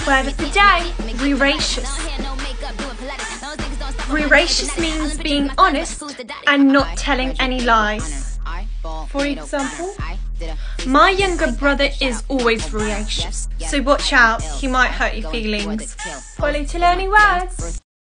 Word of the day, veracious. Veracious means being honest and not telling any lies. For example, my younger brother is always veracious, so watch out, he might hurt your feelings. Follow to learn new words.